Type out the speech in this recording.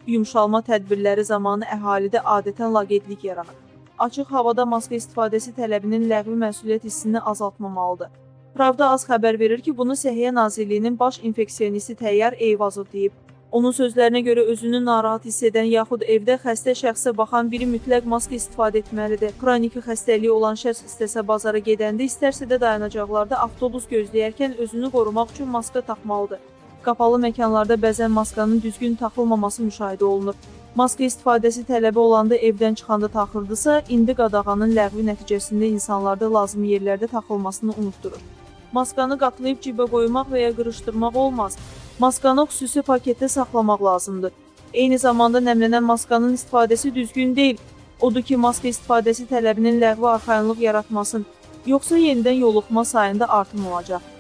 yumşalma tədbirləri zamanı əhalidə adətən laqeydlik yaranır. Açıq havada maska istifadəsi tələbinin ləğvi məsuliyyət hissini azaltmamalıdır. Pravda az xəbər verir ki, bunu Səhiyyə Nazirliyinin baş infeksionisti Təyyar Eyvazov deyib. Onun sözlərinə görə özünü narahat hiss edən yaxud evdə xəstə şəxsə baxan biri mütləq maska istifadə etməlidir. Xroniki xəstəliyi olan şəxs istəsə bazara gedəndə, istərsə də dayanacaqlarda avtobus gözləyərkən özünü qorumaq üçün maska taxmalıdır. Qapalı məkanlarda bəzən maskanın düzgün taxılmaması müşahidə olunur. Maska istifadəsi tələbi olanda evdən çıxanda taxırdısa, indi qadağanın ləğvi nəticəsində insanlarda lazımi yerlərdə taxılmasını unutdurur. Maskanı qatlayıb cibə qoymaq və ya qırışdırmaq olmaz. Maskanı xüsusi paketdə saxlamaq lazımdır. Eyni zamanda nəmlənən maskanın istifadəsi düzgün deyil. Odur ki, maska istifadəsi tələbinin ləğvi arxayınlıq yaratmasın, yoxsa yenidən yoluxma sayında artım olacaq.